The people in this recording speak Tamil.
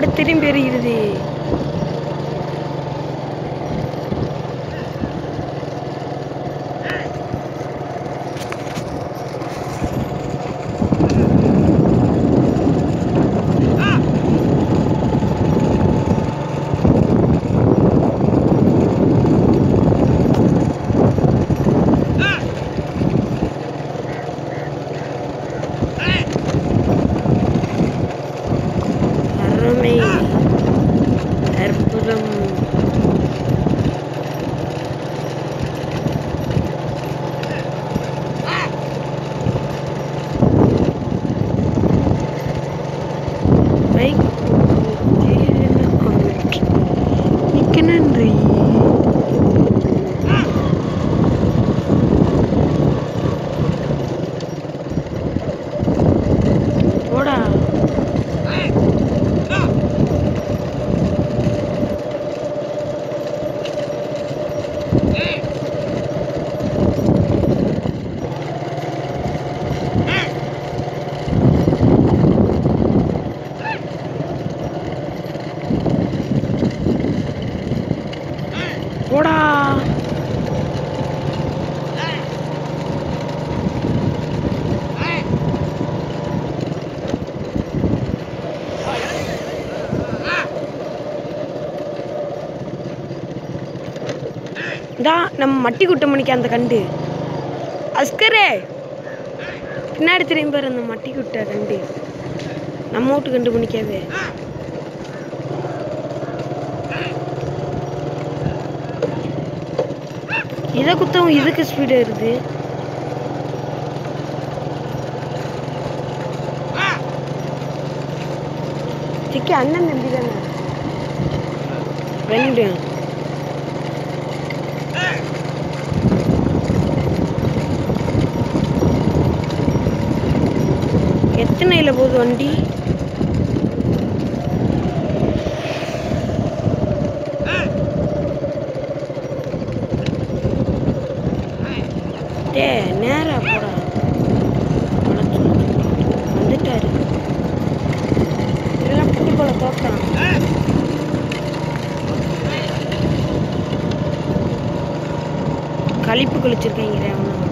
மாடு திரும்பி எறிகிறது. அற்புதம். மிக்க நன்றி. போடா. போடா. நம்ம மட்டி குட்ட மணிக்கு அந்த கண்டு அஸ்கரே பின்னாடி திரும்பி பாரு. அந்த மட்டி குட்ட கண்டு நம்ம வீட்டு கண்டு பண்ணிக்காது. இதை குத்தவும் இதுக்கு ஸ்பீடு வருது. சிக்கி அண்ணன் தம்பி தானே ரெண்டு. எத்தனையில போகுது வண்டி? நேரா போடா. வந்துட்டாரு. இதெல்லாம் புட்டி போல தோற்றான். கழிப்பு கழிச்சிருக்கீங்க அவனை.